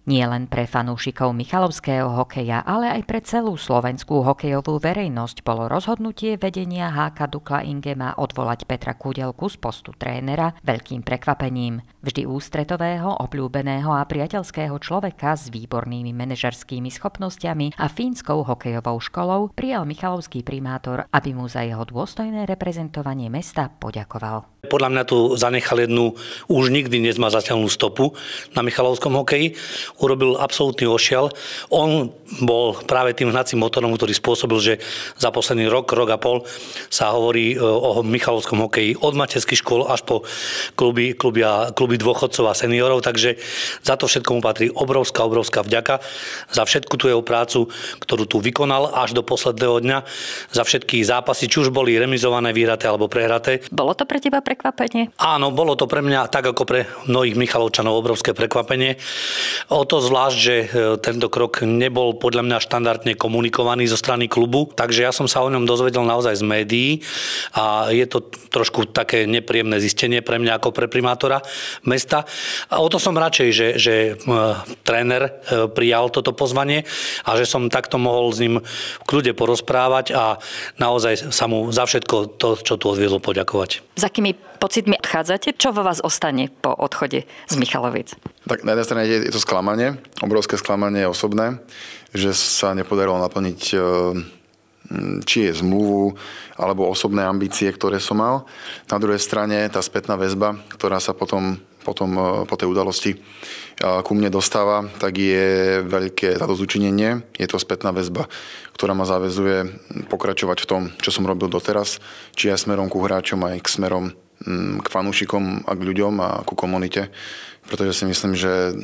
Nie len pre fanúšikov michalovského hokeja, ale aj pre celú slovenskú hokejovú verejnosť bolo rozhodnutie vedenia HK Dukla Ingema odvolať Petra Kúdelku z postu trénera veľkým prekvapením. Vždy ústretového, obľúbeného a priateľského človeka s výbornými manažerskými schopnosťami a fínskou hokejovou školou prijal michalovský primátor, aby mu za jeho dôstojné reprezentovanie mesta poďakoval. Podľa mňa tu zanechal jednu už nikdy nezmazateľnú stopu na michalovskom hokeji. Urobil absolútny ošial. On bol práve tým hnacím motorom, ktorý spôsobil, že za posledný rok a pol sa hovorí o michalovskom hokeji od materských škôl až po kluby dôchodcov a seniorov. Takže za to všetko mu patrí obrovská vďaka. Za všetku tú jeho prácu, ktorú tu vykonal až do posledného dňa. Za všetky zápasy, či už boli remizované, vyhraté alebo prehraté. Bolo to pre teba prekvapenie? Áno, bolo to pre mňa, tak ako pre mnohých Michalovčanov, obrovské prekvapenie. O to zvlášť, že tento krok nebol podľa mňa štandardne komunikovaný zo strany klubu, takže ja som sa o ňom dozvedel naozaj z médií a je to trošku také nepríjemné zistenie pre mňa ako pre primátora mesta. A o to som radšej, že tréner prijal toto pozvanie a že som takto mohol s ním v kľude porozprávať a naozaj sa mu za všetko to, čo tu odviedol, poďakovať. Za akými pocitmi odchádzate? Čo vo vás ostane po odchode z Michaloviec? Tak na jednej strane je to sklamanie, obrovské sklamanie osobné, že sa nepodarilo naplniť či je zmluvu, alebo osobné ambície, ktoré som mal. Na druhej strane tá spätná väzba, ktorá sa potom po tej udalosti ku mne dostáva, tak je veľké zadozučinenie. Je to spätná väzba, ktorá ma zaväzuje pokračovať v tom, čo som robil doteraz, či aj smerom ku hráčom, aj k smerom k fanúšikom a k ľuďom a ku komunite. Pretože si myslím, že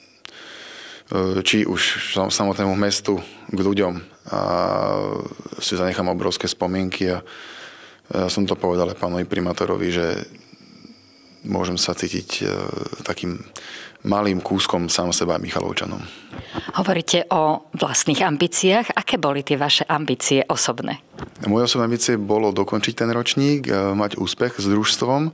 či už samotnému mestu, k ľuďom a si zanechám obrovské spomienky a ja som to povedal aj pánovi primátorovi, že môžem sa cítiť takým malým kúskom sám seba Michalovčanom. Hovoríte o vlastných ambíciách. Aké boli tie vaše ambície osobné? Moje osobné ambície bolo dokončiť ten ročník, mať úspech s družstvom.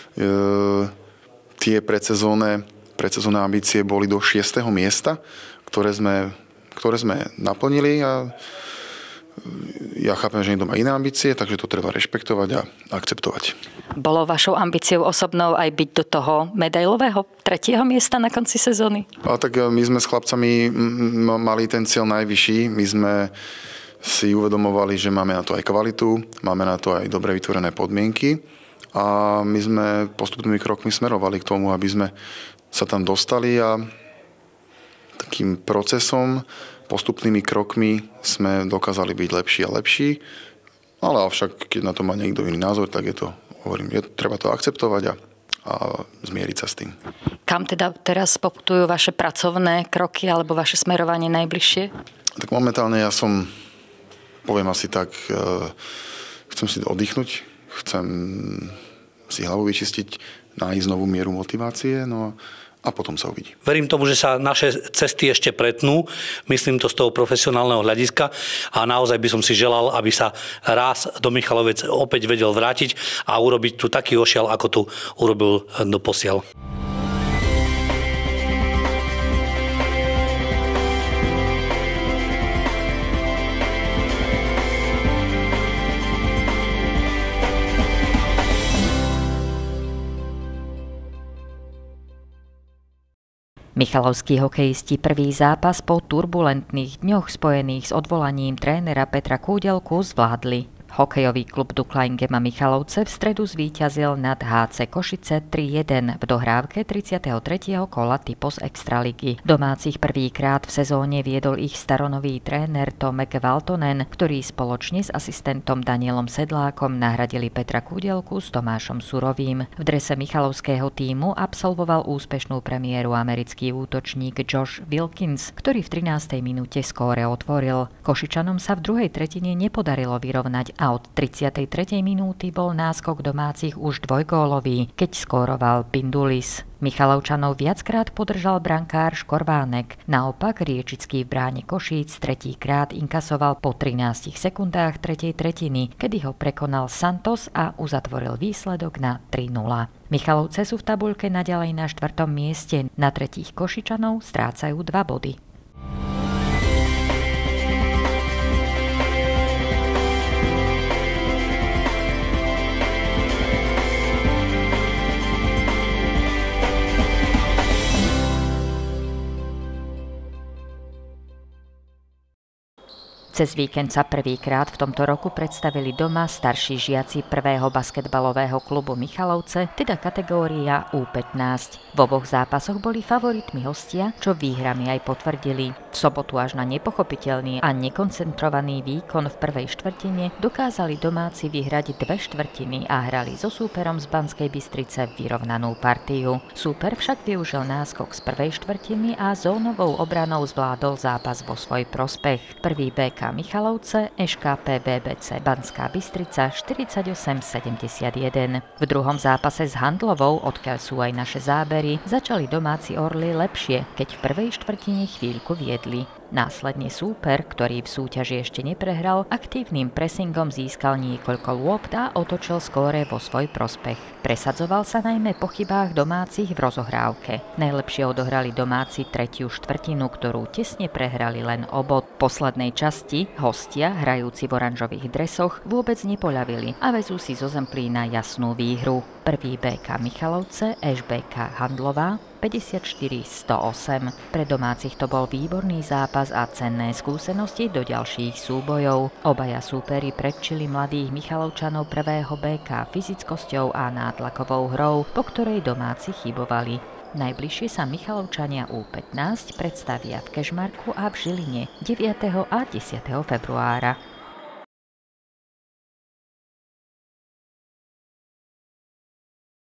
Tie predsezónne ambície boli do 6. miesta, ktoré sme naplnili a ja chápem, že niekto má iné ambície, takže to treba rešpektovať a akceptovať. Bolo vašou ambíciou osobnou aj byť do toho medailového 3. miesta na konci sezóny? A tak my sme s chlapcami mali ten cieľ najvyšší. My sme si uvedomovali, že máme na to aj kvalitu, máme na to aj dobre vytvorené podmienky a my sme postupnými krokmi smerovali k tomu, aby sme sa tam dostali a takým procesom, postupnými krokmi sme dokázali byť lepší a lepší, ale avšak, keď na to má niekto iný názor, tak treba to akceptovať a zmieriť sa s tým. Kam teda teraz poputujú vaše pracovné kroky alebo vaše smerovanie najbližšie? Tak momentálne ja poviem asi tak, chcem si oddychnúť, chcem si hlavu vyčistiť, nájsť novú mieru motivácie, a potom sa uvidí. Verím tomu, že sa naše cesty ešte pretnú, myslím to z toho profesionálneho hľadiska a naozaj by som si želal, aby sa raz do Michalovec opäť vedel vrátiť a urobiť tu taký ošial, ako tu urobil doposiaľ. Michalovskí hokejisti prvý zápas po turbulentných dňoch spojených s odvolaním trénera Petra Kúdelku zvládli. Hokejový klub Dukla Ingema Michalovce v stredu zvíťazil nad HC Košice 3-1 v dohrávke 33. kola Typos Extraligy. Domácich prvýkrát v sezóne viedol ich staronový tréner Tomek Valtonen, ktorý spoločne s asistentom Danielom Sedlákom nahradili Petra Kúdelku s Tomášom Surovým. V drese michalovského tímu absolvoval úspešnú premiéru americký útočník Josh Wilkins, ktorý v 13. minúte skóre otvoril. Košičanom sa v druhej tretine nepodarilo vyrovnať a od 33. minúty bol náskok domácich už dvojgólový, keď skóroval Pindulis. Michalovčanov viackrát podržal brankár Škorvánek. Naopak Riečický v bráne Košíc tretíkrát inkasoval po 13 sekundách tretej tretiny, kedy ho prekonal Santos a uzatvoril výsledok na 3-0. Michalovce sú v tabuľke naďalej na 4. mieste, na tretích Košičanov strácajú 2 body. Cez víkend sa prvýkrát v tomto roku predstavili doma starší žiaci prvého basketbalového klubu Michalovce, teda kategória U15. V oboch zápasoch boli favoritmi hostia, čo výhrami aj potvrdili. V sobotu až na nepochopiteľný a nekoncentrovaný výkon v prvej štvrtine dokázali domáci vyhrať 2 štvrtiny a hrali so súperom z Banskej Bystrice vyrovnanú partiu. Súper však využil náskok z prvej štvrtiny a zónovou obranou zvládol zápas vo svoj prospech. Prvý BK Michalovce, ŠKP BBC Banská Bystrica 48-71. V druhom zápase s Handlovou, odkiaľ sú aj naše zábery, začali domáci Orly lepšie, keď v prvej štvrtine chvíľku viedli. Následne súper, ktorý v súťaži ešte neprehral, aktívnym pressingom získal niekoľko lôpt a otočil skóre vo svoj prospech. Presadzoval sa najmä po chybách domácich v rozohrávke. Najlepšie odohrali domáci tretiu štvrtinu, ktorú tesne prehrali len o bod. V poslednej časti hostia, hrajúci v oranžových dresoch, vôbec nepoľavili a vezú si zo Zemplína jasnú výhru. Prvý BK Michalovce, ŠBK Handlová 54-108. Pre domácich to bol výborný zápas a cenné skúsenosti do ďalších súbojov. Obaja súperi predčili mladých Michalovčanov prvého BK fyzickosťou a nátlakovou hrou, po ktorej domáci chybovali. Najbližšie sa Michalovčania U15 predstavia v Kežmarku a v Žiline 9. a 10. februára.